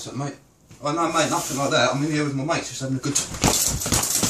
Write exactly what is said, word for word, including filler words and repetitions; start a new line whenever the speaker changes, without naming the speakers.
What's up, mate? Oh no, mate, nothing like that. I'm in here with my mates, just having a good time.